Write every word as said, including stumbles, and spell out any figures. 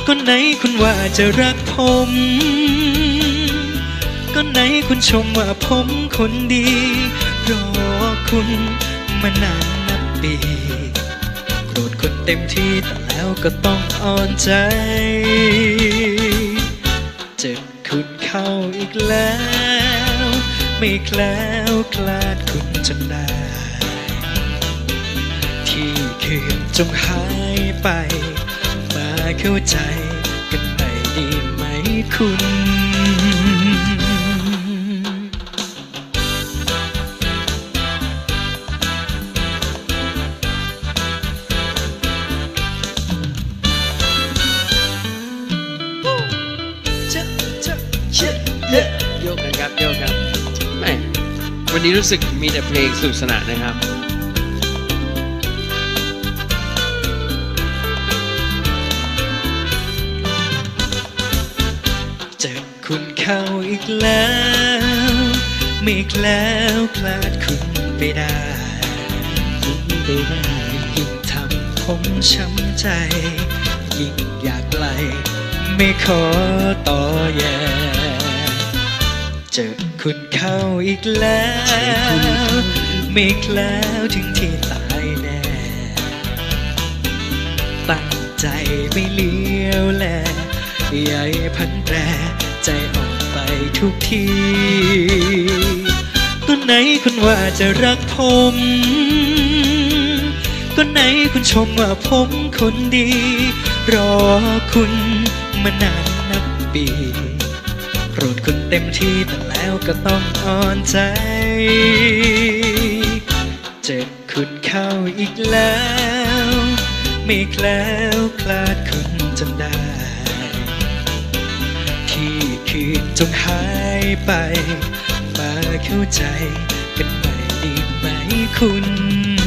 ก็ไหนคุณว่าจะรักผมก็ไหนคุณชมว่าผมคนดีรอคุณมานานนับปีโกรธคุณเต็มที่แต่แล้วก็ต้องอ่อนใจเจ็บคุณเข้าอีกแล้วไม่แคล้วคลาดคุณจนได้ที่คืนจงหายไปมาเข้าใจกันใหม่ดีไหมคุณโยกกันครับโยกครับแม่วันนี้รู้สึกมีแต่เพลงสนุกสนานนะครับเจอคุณเข้าอีกแล้วไม่แคล้วคลาดคุณไปได้ยิ่งทำผมช้ำใจยิ่งอยากไกลไม่ขอต่อแย่เจอคุณเข้าอีกแล้วไม่แคล้วถึงที่ตายแน่ตั้งใจไม่เลี้ยวแลใหญ่พันแปรใจอ่อนไปทุกทีก็ไหนคุณว่าจะรักผมก็ไหนคุณชมว่าผมคนดีรอคุณมานานนับปีโกรธคุณเต็มที่แต่แล้วก็ต้องอ่อนใจเจอคุณเข้าอีกแล้วไม่แคล้วคลาดคุณจนได้ที่คืนจงหายไปมาเข้าใจกันใหม่ดีไหมคุณ